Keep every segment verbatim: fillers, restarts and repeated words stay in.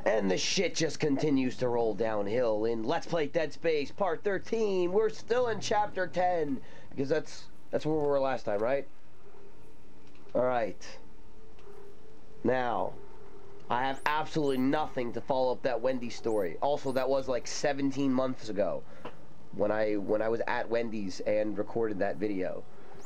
And the shit just continues to roll downhill in Let's Play Dead Space Part thirteen. We're still in Chapter ten, because that's that's where we were last time, right? Alright. Now, I have absolutely nothing to follow up that Wendy's story. Also, that was like seventeen months ago when I when I was at Wendy's and recorded that video.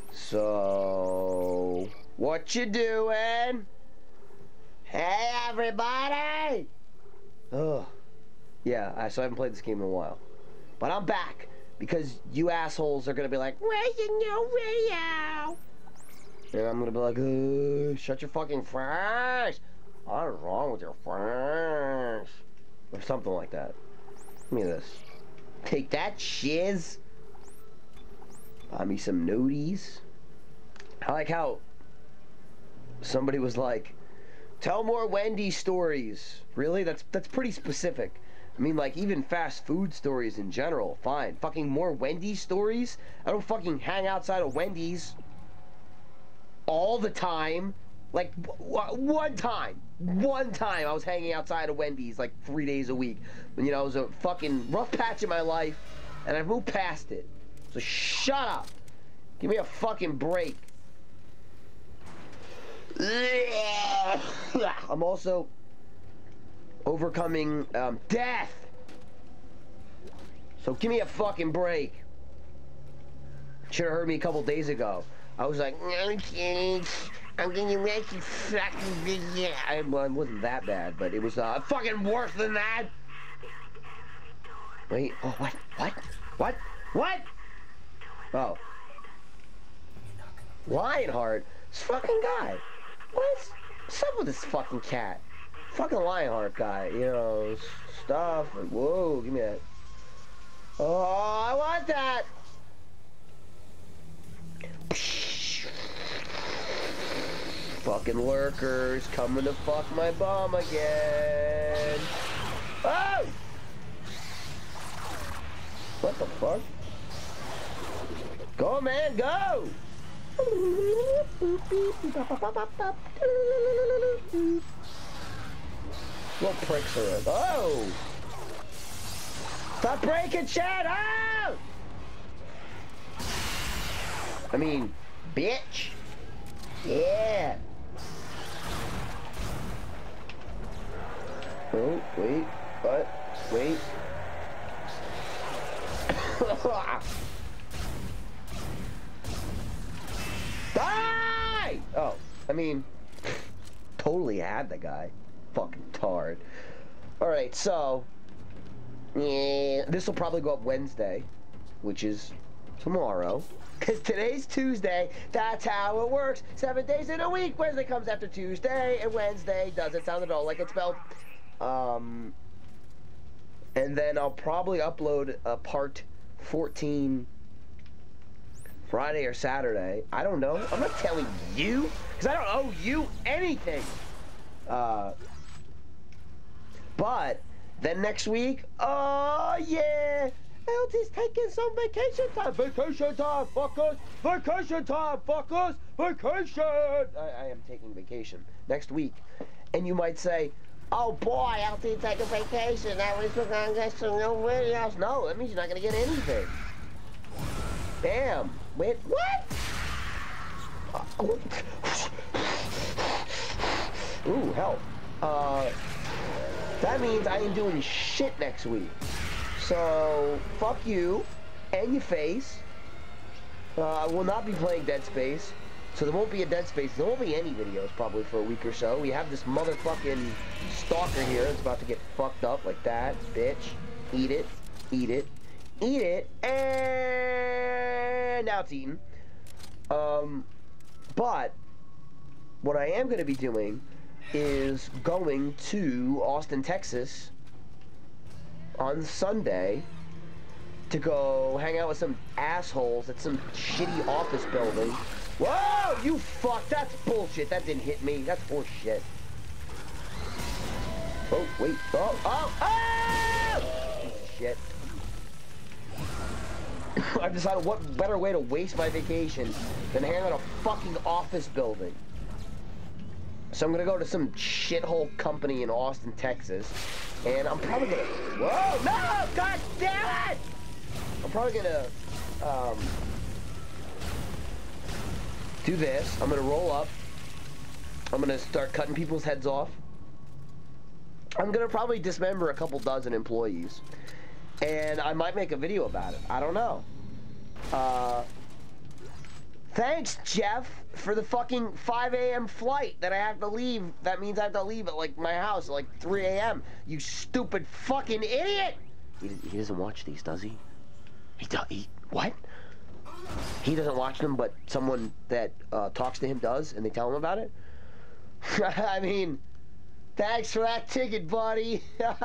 So, what you doing? Hey, everybody! Ugh. Yeah, I, so I haven't played this game in a while. But I'm back, because you assholes are going to be like, where's your new video? And I'm going to be like, uh, shut your fucking face. What's wrong with your face? Or something like that. Give me this. Take that, shiz. Buy me some noties. I like how somebody was like, tell more Wendy's stories. Really? That's that's pretty specific. I mean, like, even fast food stories in general. Fine. Fucking more Wendy's stories? I don't fucking hang outside of Wendy's all the time. Like, one time. One time I was hanging outside of Wendy's, like, three days a week. When, you know, it was a fucking rough patch in my life, and I've moved past it. So shut up. Give me a fucking break. I'm also overcoming um, death. So give me a fucking break. Should have heard me a couple days ago. I was like, no kidding. I'm gonna make you fucking video. I, well, it wasn't that bad, but it was uh, fucking worse than that. Wait. Oh, what? What? What? What? Oh. Lionheart. This fucking guy. What's, what's up with this fucking cat? Fucking Lionheart guy, you know, stuff. Like, whoa, give me that. Oh, I want that. Fucking lurkers coming to fuck my bomb again. Oh! What the fuck? Go, man, go! What pricks are it? Oh! Stop breaking shit! Oh! I mean, bitch! Yeah! Oh, wait. What? Wait. Die! Oh, I mean, totally had the guy. Fucking tard. Alright, so, yeah, this will probably go up Wednesday, which is tomorrow. Because today's Tuesday, that's how it works. Seven days in a week. Wednesday comes after Tuesday, and Wednesday doesn't sound at all like it's spelled. Um, and then I'll probably upload a part fourteen Friday or Saturday. I don't know. I'm not telling you, because I don't owe you anything. Uh, but then next week, oh yeah, L T's taking some vacation time. Vacation time, fuckers. Vacation time, fuckers. Vacation. I, I am taking vacation next week. And you might say, oh boy, L T taking vacation. That means we're going to get some new videos. No, that means you're not going to get anything. Damn. Wait, what? Ooh, help. Uh, that means I ain't doing shit next week. So, fuck you and your face. Uh, I will not be playing Dead Space. So there won't be a Dead Space. There won't be any videos probably for a week or so. We have this motherfucking stalker here that's about to get fucked up like that. Bitch. Eat it. Eat it. Eat it. And now it's eaten. Um, but what I am going to be doing is going to Austin, Texas on Sunday to go hang out with some assholes at some shitty office building. Whoa, you fuck, that's bullshit. That didn't hit me. That's horse shit. Oh, wait. Oh, oh, oh! Shit. I've decided what better way to waste my vacation than hang out in a fucking office building. So I'm gonna go to some shithole company in Austin, Texas, and I'm probably gonna. Whoa! No! God damn it! I'm probably gonna um, do this. I'm gonna roll up. I'm gonna start cutting people's heads off. I'm gonna probably dismember a couple dozen employees, and I might make a video about it. I don't know. Uh, thanks, Jeff, for the fucking five A M flight that I have to leave. That means I have to leave at like my house at like three A M You stupid fucking idiot! He, he doesn't watch these, does he? He does. He what? He doesn't watch them, but someone that uh, talks to him does, and they tell him about it. I mean, thanks for that ticket, buddy.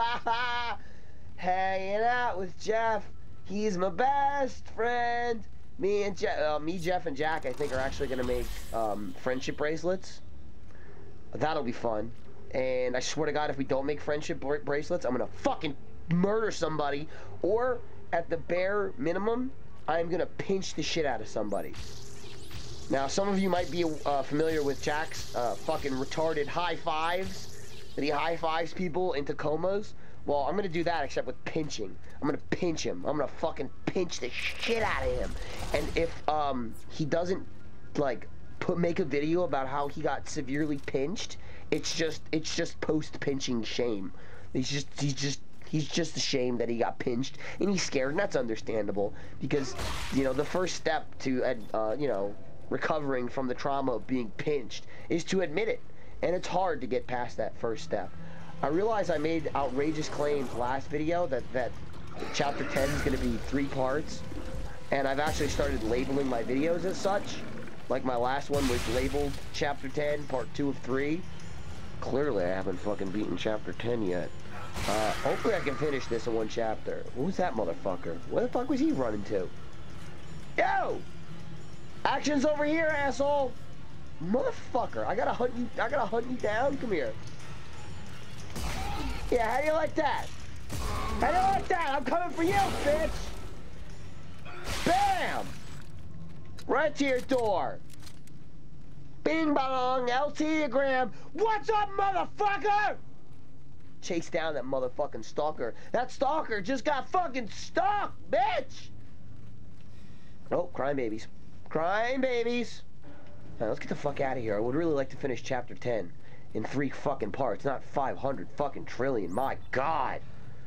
Hanging out with Jeff. He's my best friend. Me and Jeff, uh, me, Jeff, and Jack, I think, are actually gonna make um, friendship bracelets. That'll be fun. And I swear to God, if we don't make friendship bra bracelets, I'm gonna fucking murder somebody. Or, at the bare minimum, I'm gonna pinch the shit out of somebody. Now, some of you might be uh, familiar with Jack's uh, fucking retarded high fives. That he high fives people into comas. Well, I'm gonna do that, except with pinching. I'm gonna pinch him. I'm gonna fucking pinch the shit out of him. And if um he doesn't like put make a video about how he got severely pinched, it's just it's just post pinching shame. He's just he's just he's just ashamed that he got pinched, and he's scared, and that's understandable because you know the first step to uh you know recovering from the trauma of being pinched is to admit it, and it's hard to get past that first step. I realize I made outrageous claims last video that, that chapter ten is going to be three parts, and I've actually started labeling my videos as such. Like my last one was labeled chapter ten, part two of three. Clearly I haven't fucking beaten chapter ten yet. Uh, hopefully I can finish this in one chapter. Who's that motherfucker? Where the fuck was he running to? Yo! Action's over here, asshole! Motherfucker, I gotta hunt you, I gotta hunt you down? Come here. Yeah, how do you like that? How do you like that? I'm coming for you, bitch! Bam! Right to your door. Bing bong, L T-gram. What's up, motherfucker? Chase down that motherfucking stalker. That stalker just got fucking stalked, bitch! Oh, crime babies. Crime babies! Now, let's get the fuck out of here. I would really like to finish chapter ten. In three fucking parts, not five hundred fucking trillion. My God.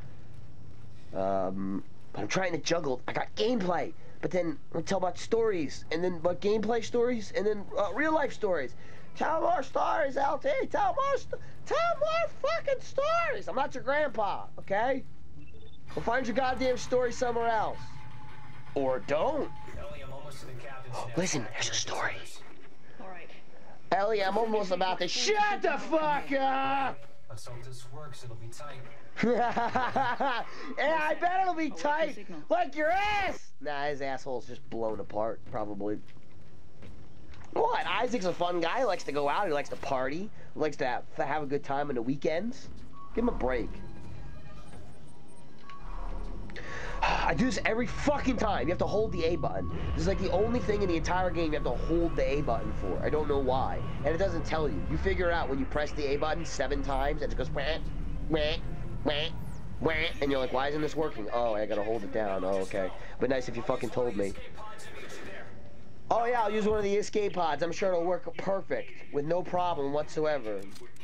Um, but I'm trying to juggle. I got gameplay, but then I'm tell about stories, and then but gameplay stories, and then uh, real life stories. Tell more stories, L T. Tell more. St tell more fucking stories. I'm not your grandpa, okay? Go find your goddamn story somewhere else, or don't. Listen, there's a story. Ellie, I'm almost about to shut the fuck up! Let's hope this works, it'll be tight. Yeah, I bet it'll be tight! Like your ass! Nah, his asshole's just blown apart, probably. What? Isaac's a fun guy, he likes to go out, he likes to party, he likes to have, to have a good time on the weekends. Give him a break. I do this every fucking time. You have to hold the A button. This is like the only thing in the entire game you have to hold the A button for. I don't know why. And it doesn't tell you. You figure it out when you press the A button seven times and it goes wah, wah, wah, wah, and you're like, why isn't this working? Oh, I gotta hold it down. Oh, okay. But nice if you fucking told me. Oh yeah, I'll use one of the escape pods. I'm sure it'll work perfect with no problem whatsoever.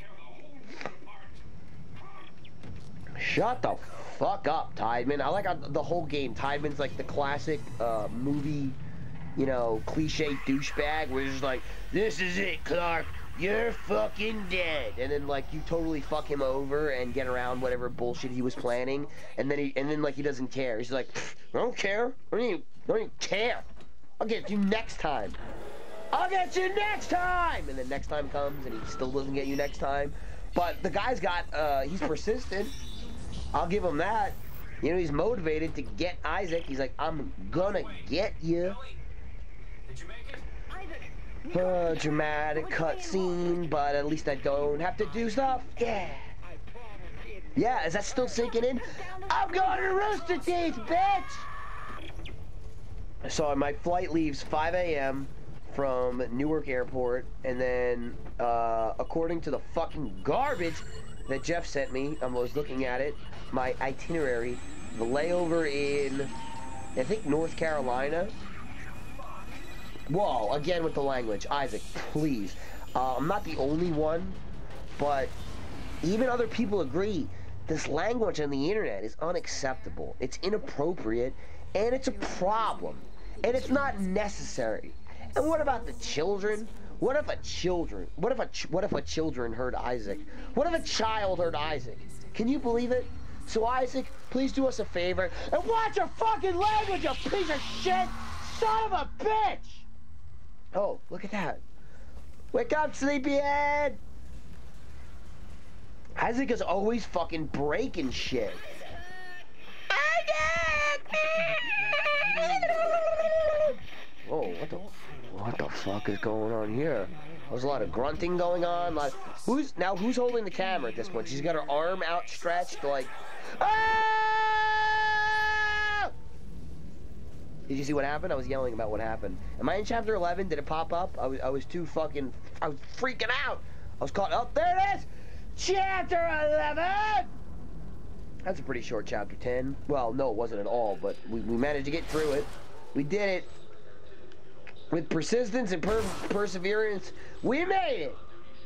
Shut the fuck up, Tideman. I like how the whole game, Tideman's like the classic uh, movie, you know, cliche douchebag where he's just like, this is it, Clark, you're fucking dead. And then like you totally fuck him over and get around whatever bullshit he was planning. And then he, and then like he doesn't care. He's like, I don't care. I don't even, I don't even care. I'll get you next time. I'll get you next time. And then next time comes and he still doesn't get you next time. But the guy's got, uh, he's persistent. I'll give him that. You know, he's motivated to get Isaac. He's like, I'm gonna get you. Uh, dramatic cutscene, but at least I don't have to do stuff. Yeah. Yeah, is that still sinking in? I'm going to Rooster Teeth, bitch! So my flight leaves five A M from Newark Airport, and then, uh, according to the fucking garbage that Jeff sent me, I was looking at it, my itinerary, the layover in, I think, North Carolina. Whoa, again with the language. Isaac, please. Uh, I'm not the only one, but even other people agree this language on the internet is unacceptable. It's inappropriate, and it's a problem, and it's not necessary. And what about the children? What if a children? What if a ch what if a children heard Isaac? What if a child heard Isaac? Can you believe it? So Isaac, please do us a favor and watch your fucking language, you piece of shit, son of a bitch! Oh, look at that! Wake up, sleepyhead! Isaac is always fucking breaking shit. Whoa, what the, what the fuck is going on here? There's a lot of grunting going on. Like, who's now? Who's holding the camera at this point? She's got her arm outstretched, like. Ah! Did you see what happened? I was yelling about what happened. Am I in chapter eleven? Did it pop up? I was, I was too fucking. I was freaking out. I was caught. Oh, there it is. Chapter eleven. That's a pretty short chapter ten. Well, no, it wasn't at all. But we, we managed to get through it. We did it. With persistence and per perseverance, we made it!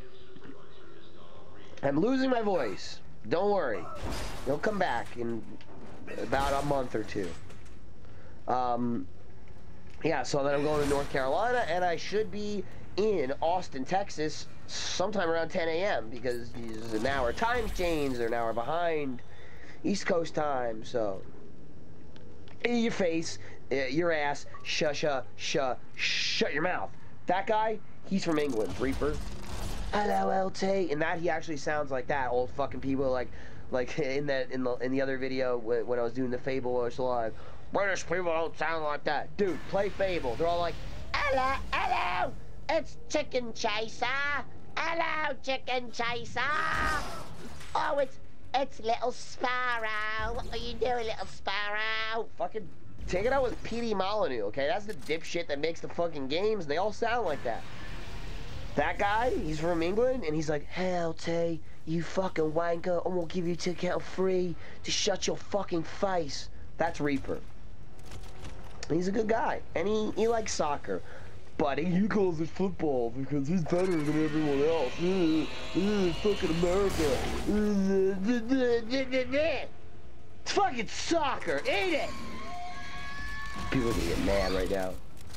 I'm losing my voice. Don't worry. It'll come back in about a month or two. Um, yeah, so then I'm going to North Carolina, and I should be in Austin, Texas, sometime around ten A M because there's an hour time change. They're an hour behind East Coast time, so... In your face, uh, your ass, shuh, shuh, shuh, shut your mouth. That guy, he's from England, Reaper. Hello, L T. And that, he actually sounds like that. Old fucking people, like, like in that, in the, in the other video when, when I was doing the Fable, I was like, British people don't sound like that. Dude, play Fable. They're all like, hello, hello, it's Chicken Chaser. Hello, Chicken Chaser. Oh, it's. It's Little Sparrow. What are you doing, Little Sparrow? Fucking take it out with P D Molyneux, okay? That's the dipshit that makes the fucking games, and they all sound like that. That guy, he's from England, and he's like, hey, L T, you fucking wanker, I'm gonna give you a ticket out free to shut your fucking face. That's Reaper. And he's a good guy, and he, he likes soccer. But he calls it football because he's better than everyone else. Uh, uh, fucking America. Uh, it's fucking soccer. Eat it. People are gonna get mad right now.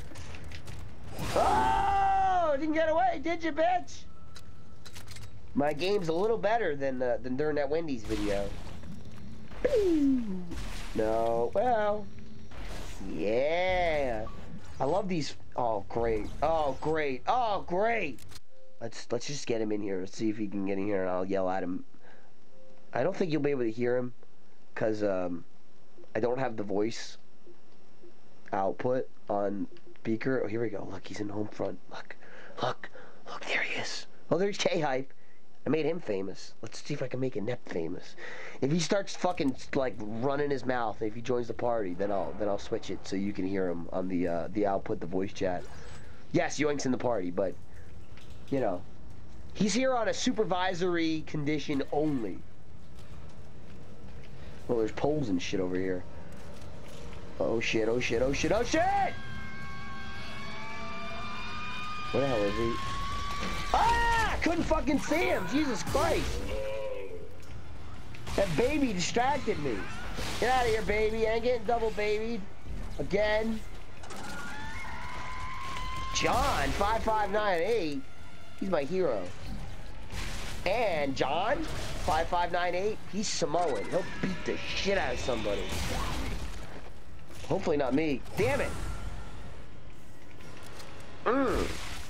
Oh, didn't get away, did you, bitch? My game's a little better than uh, than during that Wendy's video. No, well, yeah. I love these. Oh great! Oh great! Oh great! Let's let's just get him in here. Let's see if he can get in here, and I'll yell at him. I don't think you'll be able to hear him, cause um, I don't have the voice output on speaker. Oh, here we go. Look, he's in home front. Look, look, look. There he is. Oh, there's K-Hype. I made him famous. Let's see if I can make Inept famous. If he starts fucking like running his mouth, if he joins the party, then I'll then I'll switch it so you can hear him on the uh, the output, the voice chat. Yes, Yoink's in the party, but you know, he's here on a supervisory condition only. Oh, there's poles and shit over here. Oh shit! Oh shit! Oh shit! Oh shit! Where the hell is he? Ah! I couldn't fucking see him. Jesus Christ. That baby distracted me. Get out of here, baby. I ain't getting double babied. Again. John, five five nine eight. He's my hero. And John, five five nine eight. He's Samoan. He'll beat the shit out of somebody. Hopefully not me. Damn it. Mmm.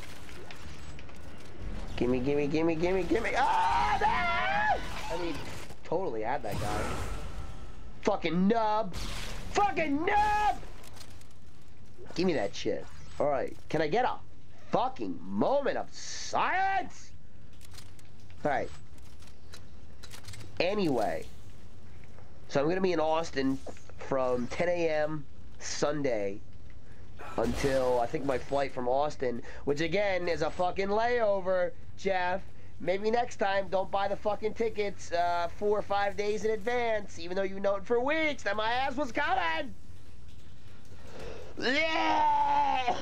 Gimme, gimme, gimme, gimme, gimme. Ah, no! I mean, totally had that guy. Fucking nub. Fucking nub! Give me that shit. Alright, can I get a fucking moment of silence? Alright. Anyway. So I'm gonna be in Austin from ten A M Sunday until I think my flight from Austin, which again is a fucking layover, Jeff. Maybe next time, don't buy the fucking tickets uh, four or five days in advance, even though you know it for weeks that my ass was coming. Yeah.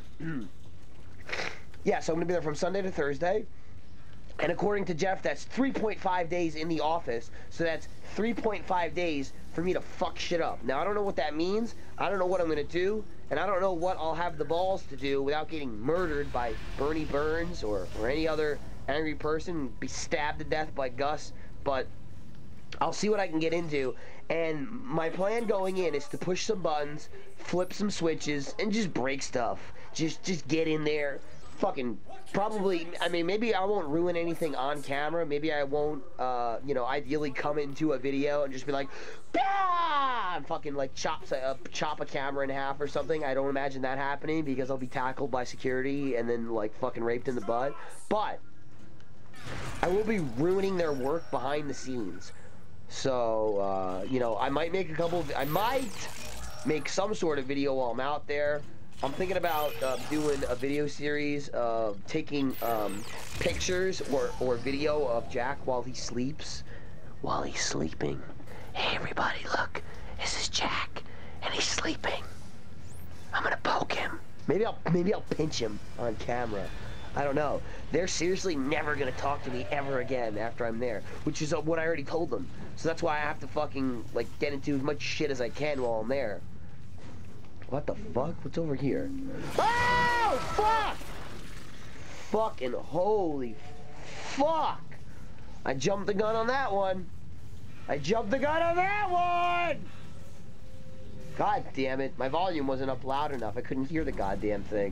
Yeah, so I'm gonna be there from Sunday to Thursday. And according to Jeff, that's three point five days in the office. So that's three point five days for me to fuck shit up. Now, I don't know what that means. I don't know what I'm going to do. And I don't know what I'll have the balls to do without getting murdered by Bernie Burns or, or any other angry person, be stabbed to death by Gus. But I'll see what I can get into. And my plan going in is to push some buttons, flip some switches, and just break stuff. Just, just get in there. Fucking probably, I mean, maybe I won't ruin anything on camera. Maybe I won't, uh, you know, ideally come into a video and just be like, bah! And fucking like chop, uh, chop a camera in half or something. I don't imagine that happening because I'll be tackled by security and then like fucking raped in the butt. But I will be ruining their work behind the scenes. So, uh, you know, I might make a couple of, I might make some sort of video while I'm out there. I'm thinking about uh, doing a video series of taking um, pictures or, or video of Jack while he sleeps. While he's sleeping. Hey everybody, look. This is Jack. And he's sleeping. I'm gonna poke him. Maybe I'll maybe I'll pinch him on camera. I don't know. They're seriously never gonna talk to me ever again after I'm there. Which is what I already told them. So that's why I have to fucking like get into as much shit as I can while I'm there. What the fuck? What's over here? Oh, fuck! Fucking holy fuck! I jumped the gun on that one. I jumped the gun on that one! God damn it. My volume wasn't up loud enough. I couldn't hear the goddamn thing.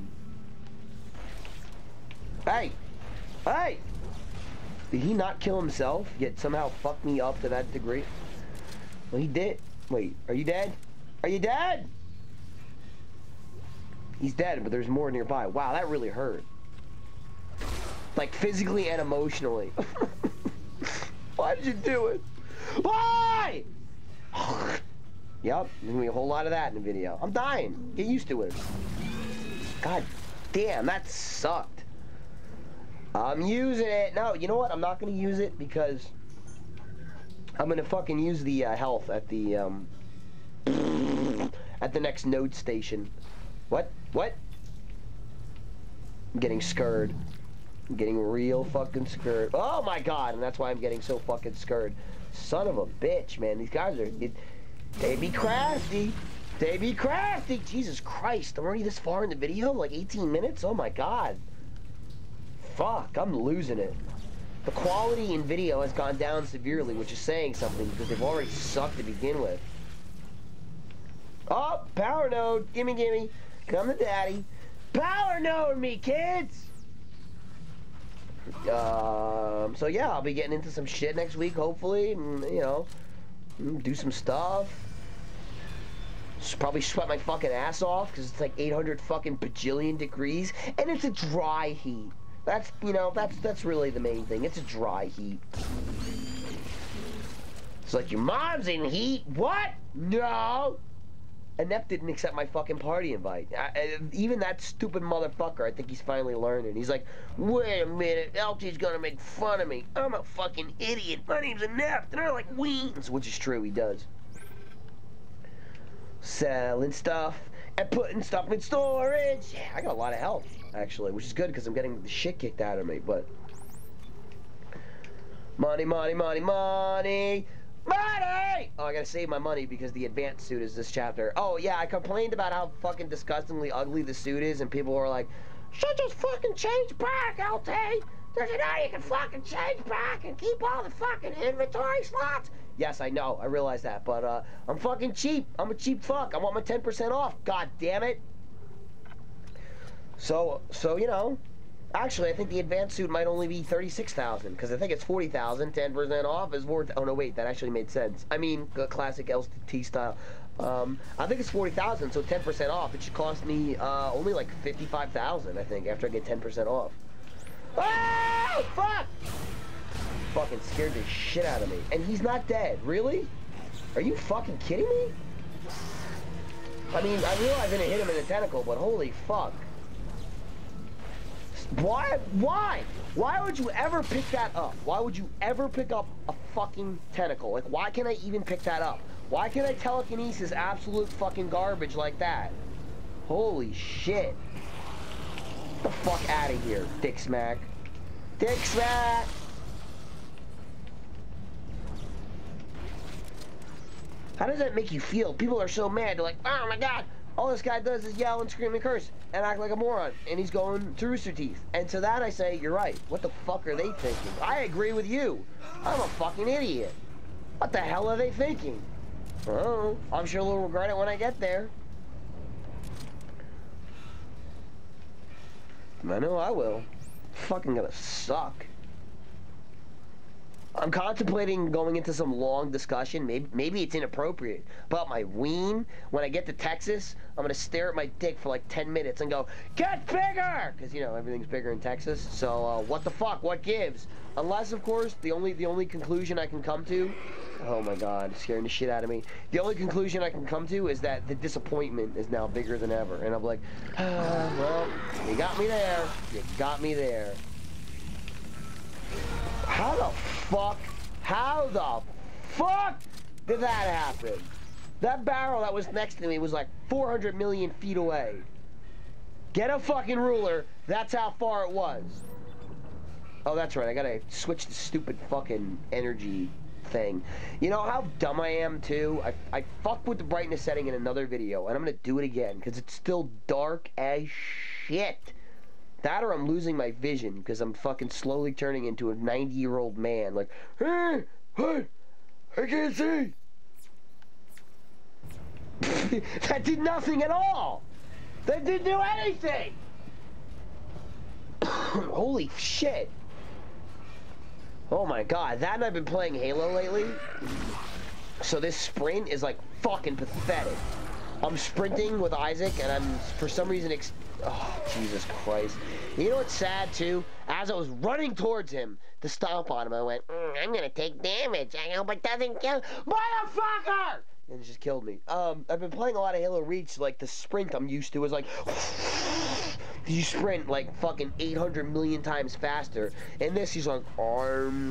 Hey! Hey! Did he not kill himself, yet somehow fuck me up to that degree? Well, he did. Wait, are you dead? Are you dead? He's dead, but there's more nearby. Wow, that really hurt. Like, physically and emotionally. Why did you do it? Why? Yep, there's gonna be a whole lot of that in the video. I'm dying. Get used to it. God damn, that sucked. I'm using it. No, you know what? I'm not gonna use it because I'm gonna fucking use the uh, health at the, um... at the next node station. What? What? I'm getting scared. I'm getting real fucking scared. Oh my god, and that's why I'm getting so fucking scared. Son of a bitch, man. These guys are... It, they be crafty. They be crafty. Jesus Christ. I'm already this far in the video? Like eighteen minutes? Oh my god. Fuck, I'm losing it. The quality in video has gone down severely, which is saying something because they've already sucked to begin with. Oh, power node. Gimme, gimme. Come to daddy. Power node me, kids! Um, so yeah, I'll be getting into some shit next week, hopefully. And, you know, do some stuff. Probably sweat my fucking ass off, because it's like eight hundred fucking bajillion degrees. And it's a dry heat. That's, you know, that's, that's really the main thing. It's a dry heat. It's like, your mom's in heat? What? No! Inept didn't accept my fucking party invite. I, I, even that stupid motherfucker, I think he's finally learning. He's like, wait a minute, L T's gonna make fun of me. I'm a fucking idiot. My name's Inept, and I like weens. Which is true, he does. Selling stuff and putting stuff in storage. Yeah, I got a lot of health, actually, which is good because I'm getting the shit kicked out of me, but... Money, money, money, money! Money! Oh, I gotta save my money because the advanced suit is this chapter. Oh, yeah, I complained about how fucking disgustingly ugly the suit is, and people were like, should just fucking change back, L T! There's an way you can fucking change back and keep all the fucking inventory slots! Yes, I know, I realize that, but, uh, I'm fucking cheap. I'm a cheap fuck. I want my ten percent off, god damn it! So, so, you know... Actually, I think the advanced suit might only be thirty-six thousand because I think it's forty thousand. ten percent off is worth... Oh, no, wait. That actually made sense. I mean, the classic L T style. Um, I think it's forty thousand, so ten percent off. It should cost me uh, only like fifty-five thousand, I think, after I get ten percent off. Oh, fuck! Fucking scared the shit out of me. And he's not dead. Really? Are you fucking kidding me? I mean, I realize I didn't hit him in the tentacle, but holy fuck. Why? Why? Why would you ever pick that up? Why would you ever pick up a fucking tentacle? Like, why can I even pick that up? Why can I telekinesis absolute fucking garbage like that? Holy shit. Get the fuck out of here, Dick Smack. Dick Smack! How does that make you feel? People are so mad. They're like, oh my god, all this guy does is yell and scream and curse and act like a moron. And he's going to Rooster Teeth. And to that I say, you're right. What the fuck are they thinking? I agree with you. I'm a fucking idiot. What the hell are they thinking? Oh, I'm sure they'll regret it when I get there. I know I will. Fucking gonna suck. I'm contemplating going into some long discussion. Maybe, maybe it's inappropriate about my ween. When I get to Texas, I'm gonna stare at my dick for like ten minutes and go, "Get bigger!" Because you know everything's bigger in Texas. So uh, what the fuck? What gives? Unless, of course, the only the only conclusion I can come to. Oh my god, it's scaring the shit out of me. The only conclusion I can come to is that the disappointment is now bigger than ever, and I'm like, ah, well, you got me there. You got me there. How the fuck, how the fuck did that happen? That barrel that was next to me was like four hundred million feet away. Get a fucking ruler, that's how far it was. Oh, that's right, I gotta switch the stupid fucking energy thing. You know how dumb I am too? I, I fucked with the brightness setting in another video, and I'm gonna do it again, because it's still dark as shit. That or I'm losing my vision because I'm fucking slowly turning into a ninety year old man. Like, hey, hey, I can't see. That did nothing at all. That didn't do anything. Holy shit. Oh my god, that and I've been playing Halo lately. So this sprint is like fucking pathetic. I'm sprinting with Isaac and I'm for some reason ex oh, Jesus Christ. You know what's sad too? As I was running towards him to stomp on him, I went, mm, I'm gonna take damage. I hope it doesn't kill motherfucker! And it just killed me. Um, I've been playing a lot of Halo Reach, like the sprint I'm used to is like you sprint like fucking eight hundred million times faster. And this he's like, I'm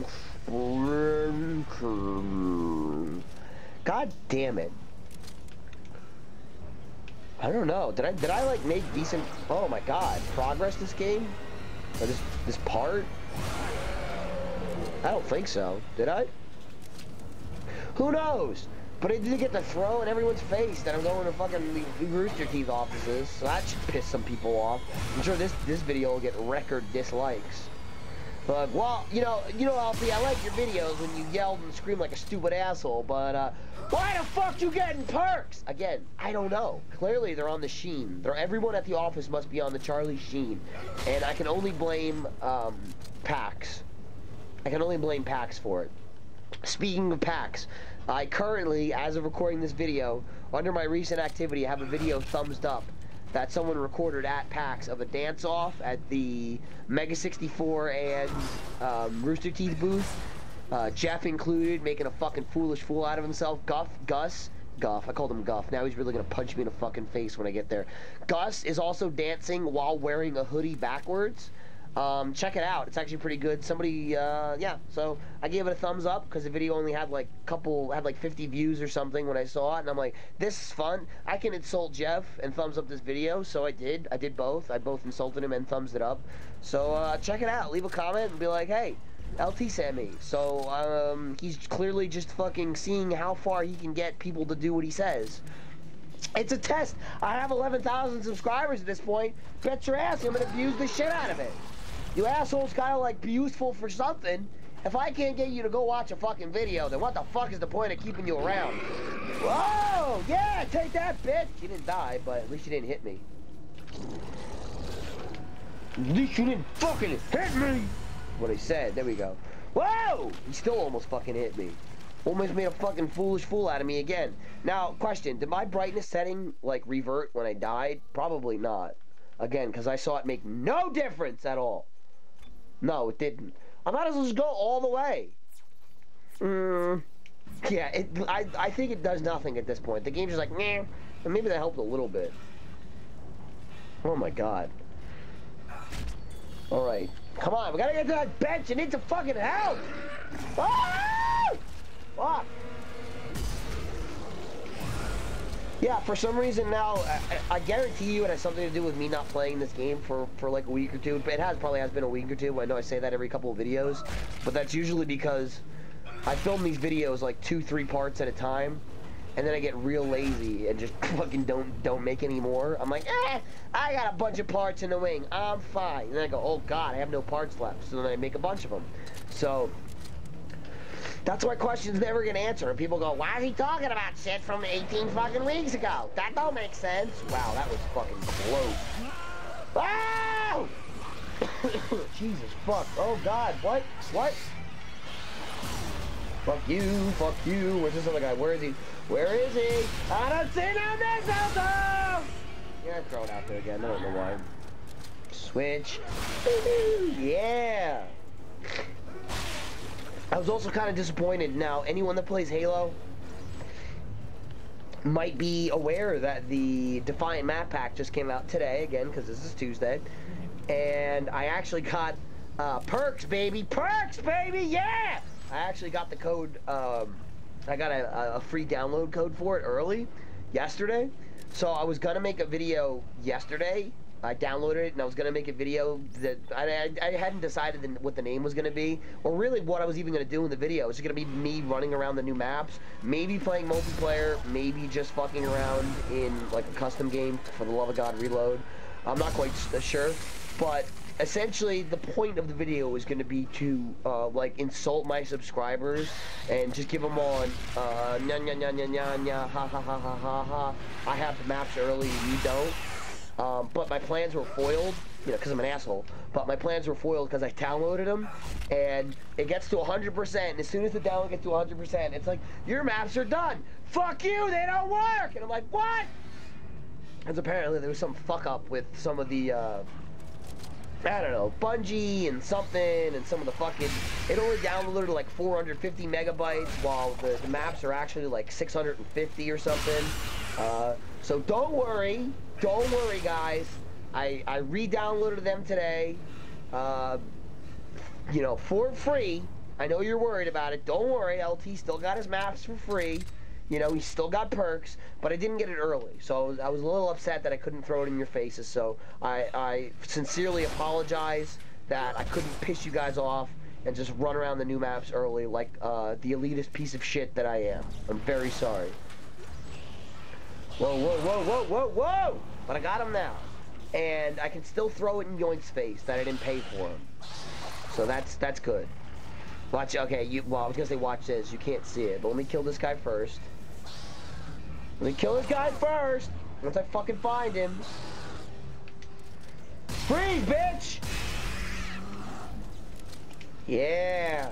sprinting. God damn it. I don't know. Did I did I like make decent? Oh my god, progress this game, or this this part? I don't think so. Did I? Who knows? But I did get the throw in everyone's face that I'm going to fucking the Rooster Teeth offices, so that should piss some people off. I'm sure this this video will get record dislikes. But well, you know, you know, Alfie, I like your videos when you yelled and screamed like a stupid asshole. But uh, why the fuck you getting perks? Again, I don't know. Clearly, they're on the Sheen. They're everyone at the office must be on the Charlie Sheen, and I can only blame um, PAX. I can only blame PAX for it. Speaking of PAX, I currently, as of recording this video, under my recent activity, I have a video thumbs up that someone recorded at PAX of a dance-off at the Mega sixty-four and um, Rooster Teeth booth. Uh, Jeff included, making a fucking foolish fool out of himself. Guff, Gus, Guff, I called him Guff. Now he's really gonna punch me in the fucking face when I get there. Gus is also dancing while wearing a hoodie backwards. Um, check it out. It's actually pretty good. Somebody, uh, yeah. So I gave it a thumbs up because the video only had like couple, had like fifty views or something when I saw it, and I'm like, this is fun. I can insult Jeff and thumbs up this video, so I did. I did both. I both insulted him and thumbs it up. So uh, check it out. Leave a comment and be like, hey, L T sent me. So um, he's clearly just fucking seeing how far he can get people to do what he says. It's a test. I have eleven thousand subscribers at this point. Bet your ass I'm gonna abuse the shit out of it. You assholes gotta like be useful for something. If I can't get you to go watch a fucking video, then what the fuck is the point of keeping you around? Whoa! Yeah, take that, bitch! You didn't die, but at least you didn't hit me. At least you didn't fucking hit me! What he said. There we go. Whoa! He still almost fucking hit me. Almost made a fucking foolish fool out of me again. Now, question. Did my brightness setting, like, revert when I died? Probably not. Again, because I saw it make no difference at all. No, it didn't. I might as well just go all the way. Mm, Yeah, it, I, I think it does nothing at this point. The game's just like, nah, and maybe that helped a little bit. Oh my god. Alright. Come on, we gotta get to that bench. It needs some fucking help! Ah! Fuck! Yeah, for some reason now, I, I guarantee you it has something to do with me not playing this game for, for like a week or two. But it has probably has been a week or two. I know I say that every couple of videos. But that's usually because I film these videos like two, three parts at a time. And then I get real lazy and just fucking don't don't make any more. I'm like, eh, I got a bunch of parts in the wing. I'm fine. And then I go, oh god, I have no parts left. So then I make a bunch of them. So that's why questions never get answered. And people go, why is he talking about shit from eighteen fucking weeks ago? That don't make sense. Wow, that was fucking close. Wow! Jesus fuck. Oh god, what? What? Fuck you, fuck you. Where's this other guy? Where is he? Where is he? I don't see no Mistletoe! Yeah, throw it out there again. I don't know why. Switch. Yeah! I was also kind of disappointed. Now, anyone that plays Halo might be aware that the Defiant map pack just came out today, again, because this is Tuesday. And I actually got uh, perks, baby! Perks, baby! Yeah! I actually got the code, um, I got a, a free download code for it early, yesterday. So I was gonna make a video yesterday. I downloaded it and I was gonna make a video that I, I, I hadn't decided what the name was gonna be, or really what I was even gonna do in the video. It was gonna be me running around the new maps, maybe playing multiplayer, maybe just fucking around in like a custom game, for the love of God, Reload. I'm not quite sure, but essentially the point of the video is going to be to uh, like insult my subscribers and just give them on uh, nya nya nya nya nya nya ha ha ha ha ha ha. I have the maps early and you don't. Um, but my plans were foiled, you know, because I'm an asshole. But my plans were foiled because I downloaded them, and it gets to one hundred percent. And as soon as the download gets to one hundred percent, it's like, your maps are done. Fuck you, they don't work. And I'm like, what? Because apparently there was some fuck up with some of the. Uh, I don't know, Bungie and something, and some of the fucking, it only downloaded like four hundred fifty megabytes, while the, the maps are actually like six hundred fifty or something. Uh, so don't worry, don't worry guys, I, I re-downloaded them today, uh, you know, for free. I know you're worried about it, don't worry, L T still got his maps for free. You know, he still got perks, but I didn't get it early. So I was, I was a little upset that I couldn't throw it in your faces. So I, I sincerely apologize that I couldn't piss you guys off and just run around the new maps early like uh, the elitist piece of shit that I am. I'm very sorry. Whoa, whoa, whoa, whoa, whoa, whoa! But I got him now. And I can still throw it in Yoink's face that I didn't pay for him. So that's, that's good. Watch, okay, you, well, I was gonna say watch this. You can't see it, but let me kill this guy first. Let me kill this guy first! Once I fucking find him. Freeze, bitch! Yeah!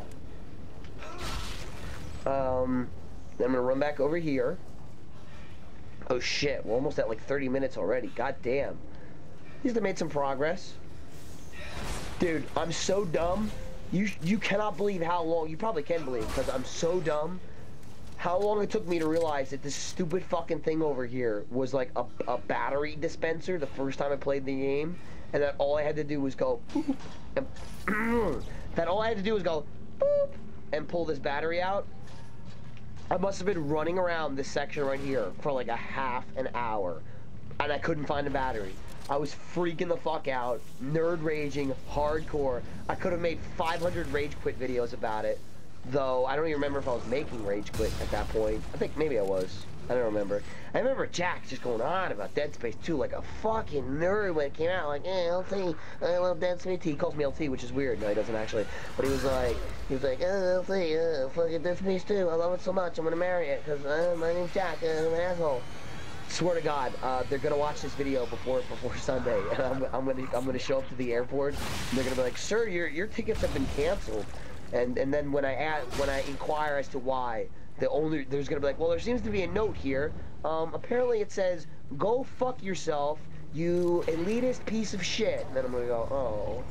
Um, then I'm gonna run back over here. Oh shit, we're almost at like thirty minutes already. God damn. At least I made some progress. Dude, I'm so dumb. You, you cannot believe how long, you probably can believe, because I'm so dumb, how long it took me to realize that this stupid fucking thing over here was like a, a battery dispenser the first time I played the game, and that all I had to do was go boop, and that all I had to do was go boop, and pull this battery out. I must have been running around this section right here for like a half an hour, and I couldn't find a battery. I was freaking the fuck out, nerd raging, hardcore. I could have made five hundred rage quit videos about it, though I don't even remember if I was making rage quit at that point. I think maybe I was. I don't remember. I remember Jack just going on about Dead Space two like a fucking nerd when it came out, like, eh, L T, I love Dead Space two. He calls me L T, which is weird. No, he doesn't actually. But he was like, he was like, oh, L T, uh, fucking Dead Space two. I love it so much. I'm gonna marry it because uh, my name's Jack. Uh, I'm an asshole. Swear to God, uh, they're gonna watch this video before before Sunday, and I'm, I'm gonna I'm gonna show up to the airport, and they're gonna be like, "Sir, your your tickets have been canceled," and and then when I ask, when I inquire as to why, the only there's gonna be like, "Well, there seems to be a note here. Um, apparently it says, go fuck yourself, you elitist piece of shit." And then I'm gonna go, "Oh,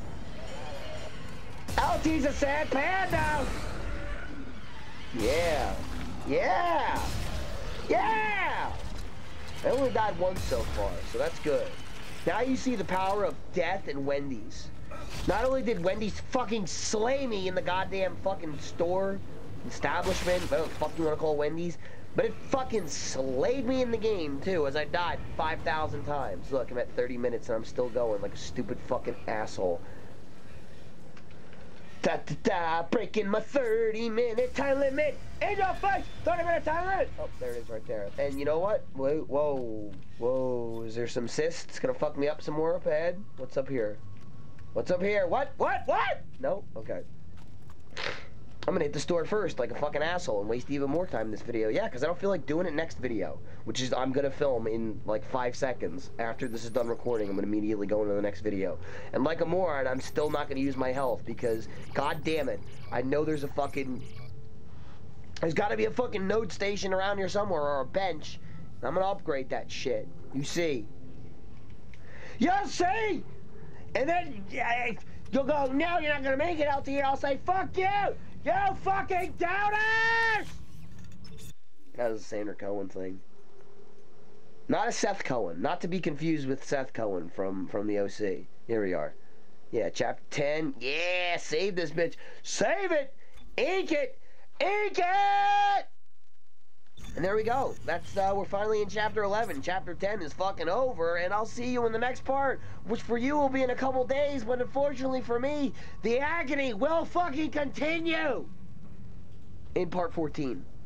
L T's a sad panda." Yeah. Yeah! Yeah! I only died once so far, so that's good. Now you see the power of death and Wendy's. Not only did Wendy's fucking slay me in the goddamn fucking store, establishment, whatever the fuck you want to call Wendy's, but it fucking slayed me in the game, too, as I died five thousand times. Look, I'm at thirty minutes and I'm still going like a stupid fucking asshole. Da da da, breaking my thirty minute time limit in your face! thirty minute time limit! Oh, there it is right there. And you know what? Whoa, whoa, whoa, is there some cysts gonna fuck me up some more up ahead? What's up here? What's up here? What? What? What? No? Okay. I'm gonna hit the store first like a fucking asshole and waste even more time in this video. Yeah, because I don't feel like doing it next video, which is I'm gonna film in like five seconds. After this is done recording, I'm gonna immediately go into the next video. And like a moron, I'm still not gonna use my health because, god damn it, I know there's a fucking... There's gotta be a fucking node station around here somewhere, or a bench. I'm gonna upgrade that shit. You see. You see? And then uh, you'll go, no, you're not gonna make it out here. I'll say, fuck you! You fucking doubters! That was a Sander Cohen thing. Not a Seth Cohen. Not to be confused with Seth Cohen from, from the O C. Here we are. Yeah, chapter ten. Yeah, save this bitch. Save it! Ink it! Ink it! And there we go. That's, uh, we're finally in chapter eleven. Chapter ten is fucking over, and I'll see you in the next part, which for you will be in a couple days, but unfortunately for me, the agony will fucking continue in part fourteen.